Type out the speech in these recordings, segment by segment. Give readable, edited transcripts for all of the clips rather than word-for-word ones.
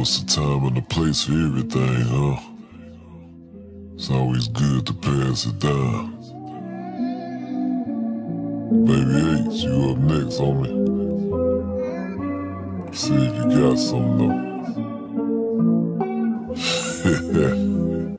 it's a time and a place for everything, huh? It's always good to pass it down. Baby H, you up next, homie. See if you got something though.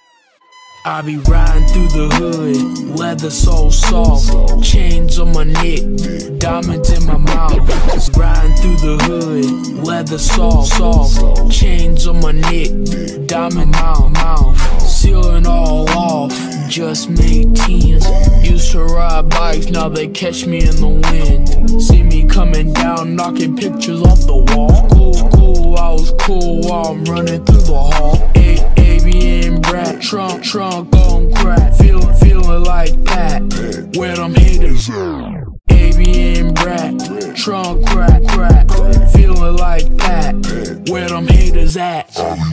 I be riding through the hood, leather so soft, chains on my neck, diamonds in my mouth. Riding through the hood, leather soft, chains on my neck, diamond in my mouth. Sealing all off, just made tens. Used to ride bikes, now they catch me in the wind. See me coming down, knocking pictures off the wall. Cool, I was cool while I'm running through the hall. AB and Brat, trunk on crack, feeling like Pat, where them haters at? AB and Brat, trunk crack, feeling like Pat, where them haters at? I be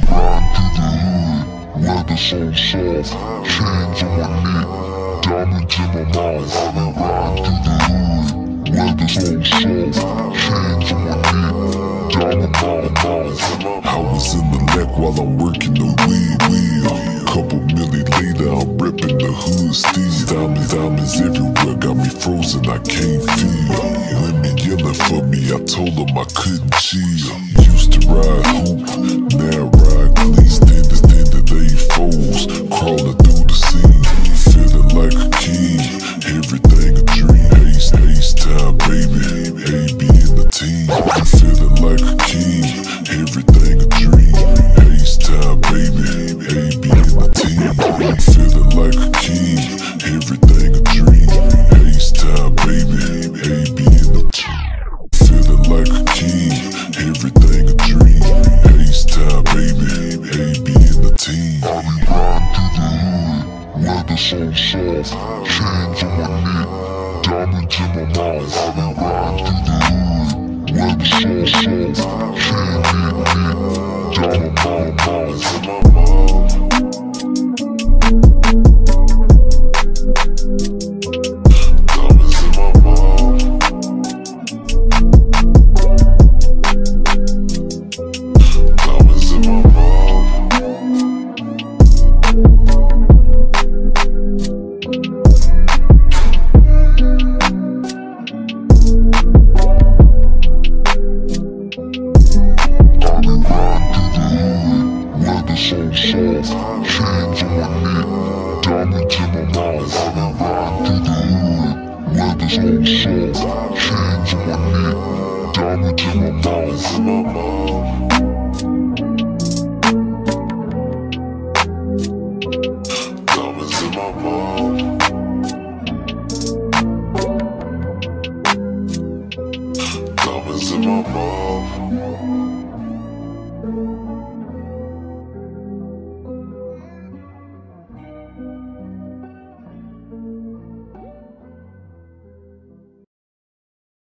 riding through the hood, leather so soft, chains on my neck, diamonds in my mouth. I be riding through the hood, leather so soft, chains on my neck, diamond in my mouth. I was in the lack while I'm working the wheel. Couple million later, I'm repping the hood still. Diamonds everywhere, got me frozen, I can't feel. Women yelling for me, I told them I couldn't chill. Used to ride hoop, now ride clean. Standing they foes, crawling through the scene. Feeling like a king, everything a dream. Ace time, baby, AB in the team. Feeling like a king, everything a dream. Ace time, baby, AB in the team. Feeling like a king, everything a dream. Ace time, baby, AB in the team. Feeling like a king, everything a dream. Ace time, baby, AB in the team. I be riding through the hood, leather so soft, chains on my neck, diamonds in my mouth. I be riding through the hood, leather so soft, chains in my neck, diamonds in my mouth. So soft, chains on my neck, diamonds in my mouth. I be riding through the hood, leather so soft, chains on my neck, diamonds in my mouth. Diamonds in my mouth. Diamonds in my mouth.